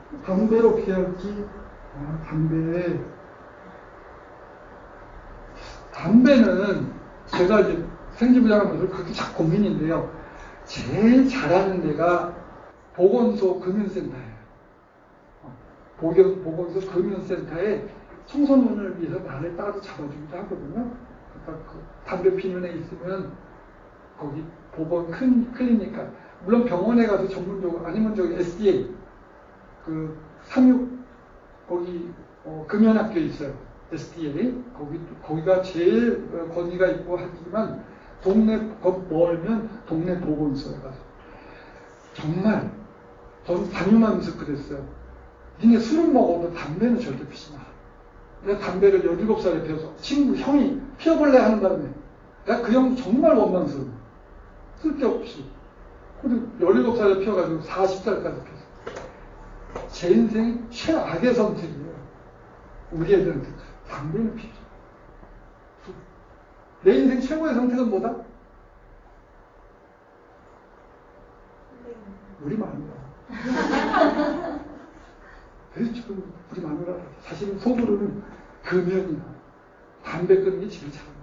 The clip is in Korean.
담배를 어떻게 할지. 담배는 제가 이제 생지부장하면서 그렇게 자꾸 고민인데요. 제일 잘하는 데가 보건소 금연센터예요. 보건소 금연센터에 청소년을 위해서 나를 따로 잡아주기도 하거든요. 그러니까 그 담배 피는 애 있으면 거기 보건 클리니까, 물론 병원에 가서 전문적으로, 아니면 저기 SDA 그 삼육 거기 금연학교 있어요. SDA 거기가 제일 권위가 있고 하지만 동네 멀면 동네 보건소에 가서 정말 저는 다녀가면서 그랬어요. 니네 술은 먹어도 담배는 절대 피지 마. 내가 담배를 17살에 피워서 친구 형이 피워볼래 하는 바람에 내가 그 형도 정말 원망스러워. 쓸데없이. 근데 17살에 피워가지고 40살까지 피웠어. 제 인생 최악의 선택이에요. 우리 애들한테 담배는 피우지. 내 인생 최고의 선택은 뭐다? 우리 마누라. 그래서 지금 우리 마누라 사실은 속으로는 금연이나 담배 끊는 게 제일 잘.